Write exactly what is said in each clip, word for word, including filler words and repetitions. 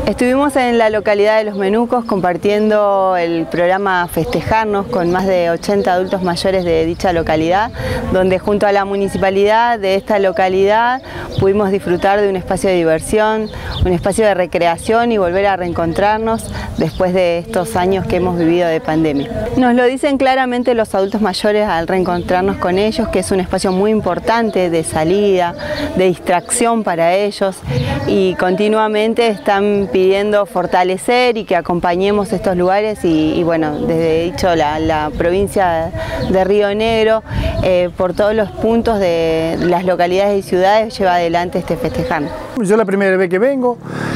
Estuvimos en la localidad de Los Menucos compartiendo el programa Festejarnos con más de ochenta adultos mayores de dicha localidad, donde junto a la municipalidad de esta localidad pudimos disfrutar de un espacio de diversión, un espacio de recreación y volver a reencontrarnos después de estos años que hemos vivido de pandemia. Nos lo dicen claramente los adultos mayores al reencontrarnos con ellos, que es un espacio muy importante de salida, de distracción para ellos, y continuamente están pidiendo fortalecer y que acompañemos estos lugares y, y bueno, desde dicho la, la provincia de Río Negro, eh, por todos los puntos de las localidades y ciudades lleva adelante este festejar. Yo la primera vez que vengo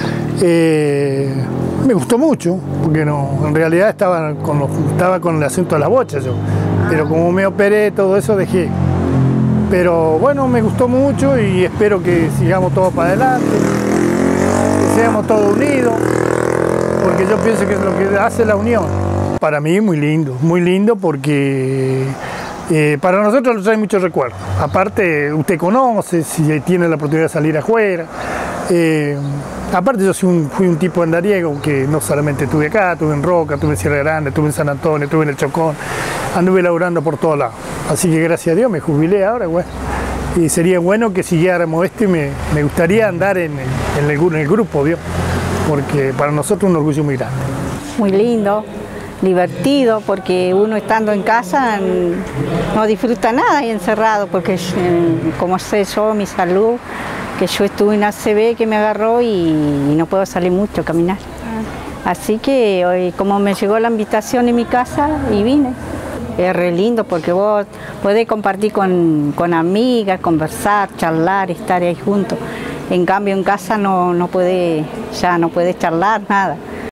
eh, me gustó mucho, porque no, en realidad estaba con, los, estaba con el asunto de las bochas yo, pero como me operé todo eso dejé. Pero bueno, me gustó mucho y espero que sigamos todos para adelante, que seamos todos unidos, porque yo pienso que es lo que hace la unión. Para mí muy lindo, muy lindo porque eh, para nosotros nos trae muchos recuerdos. Aparte, usted conoce, si tiene la oportunidad de salir afuera. Eh, aparte yo soy un, fui un tipo andariego que no solamente estuve acá, estuve en Roca, estuve en Sierra Grande, estuve en San Antonio, estuve en el Chocón, anduve laburando por todos lados. Así que gracias a Dios me jubilé ahora, bueno. Y sería bueno que siguiéramos esto y me, me gustaría andar en, en, el, en el grupo, ¿vio? Porque para nosotros es un orgullo muy grande. Muy lindo, divertido, porque uno estando en casa no disfruta nada ahí encerrado, porque como sé yo, mi salud, que yo estuve en A C V que me agarró y, y no puedo salir mucho a caminar. Así que hoy, como me llegó la invitación en mi casa y vine. Es re lindo porque vos podés compartir con, con amigas, conversar, charlar, estar ahí juntos. En cambio en casa no, no podés, ya no podés charlar nada.